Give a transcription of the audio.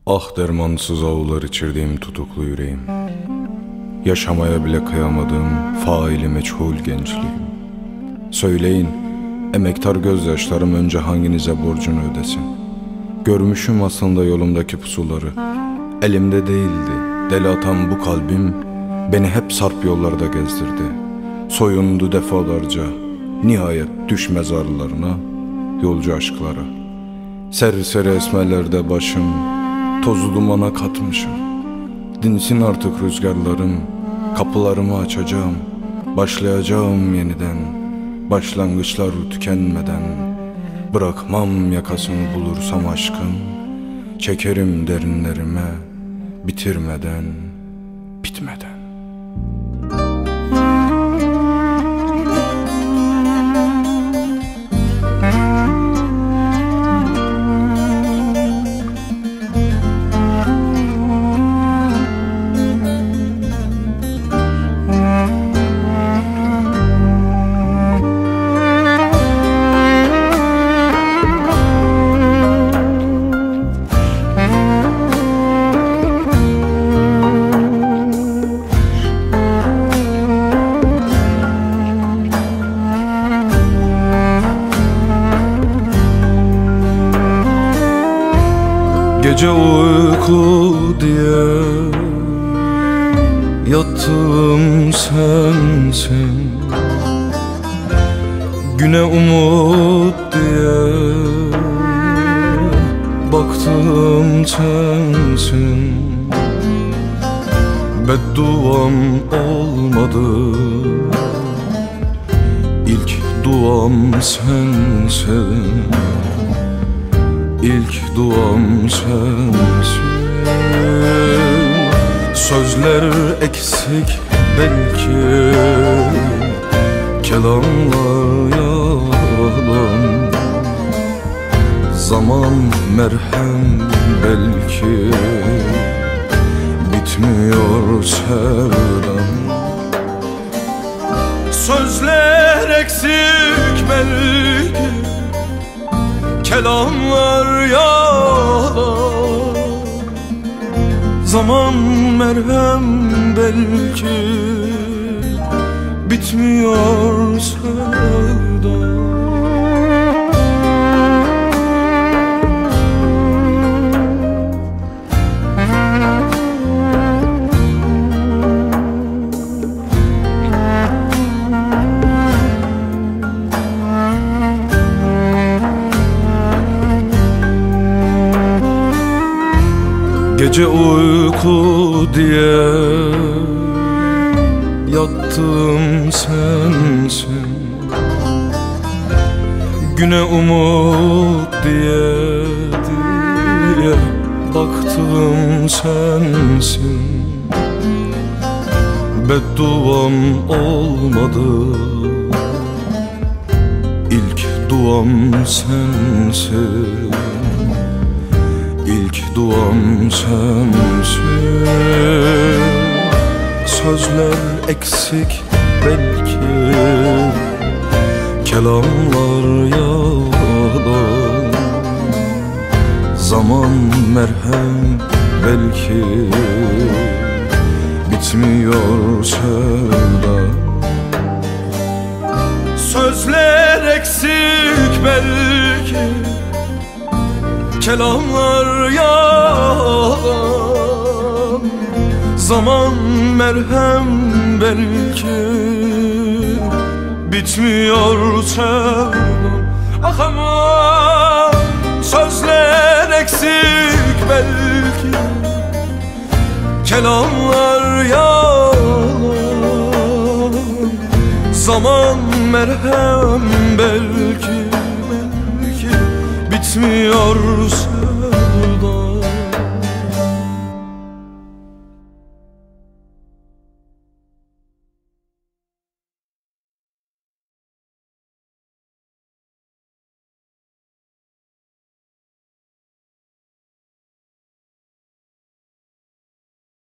Ah dermansız ağlar içirdiğim tutuklu yüreğim, yaşamaya bile kıyamadığım faili meçhul gençliğim. Söyleyin, emektar gözyaşlarım önce hanginize borcunu ödesin? Görmüşüm aslında yolumdaki pusuları, elimde değildi deli atan bu kalbim, beni hep sarp yollarda gezdirdi. Soyundu defalarca, nihayet düş mezarlarına, yolcu aşklara. Serseri esmelerde başım, tozu dumana katmışım. Dinsin artık rüzgarlarım, kapılarımı açacağım, başlayacağım yeniden, başlangıçlar tükenmeden. Bırakmam yakasını bulursam aşkın, çekerim derinlerime, bitirmeden, bitmeden. Gece uyku diye yattım sensin, güne umut diye baktım sensin. Bedduam olmadı, ilk duam sensin. İlk duam sensin. Sözler eksik belki, kelamlar yalan. Zaman merhem belki, bitmiyor sevdam. Sözler eksik belki, kelamlar yalan. Zaman merhem belki, bitmiyor sevda. Gece uyku diye yattım sensin, güne umut diye baktım sensin. Bedduam olmadı, ilk duam sensin. İlk duam sensin. Sözler eksik belki, kelamlar yalan. Zaman merhem belki, bitmiyor sevda. Sözler eksik belki, kelamlar yalan. Zaman merhem belki, bitmiyor sevdam. Ah aman, sözler eksik belki, kelamlar yalan. Zaman merhem belki, bitmiyor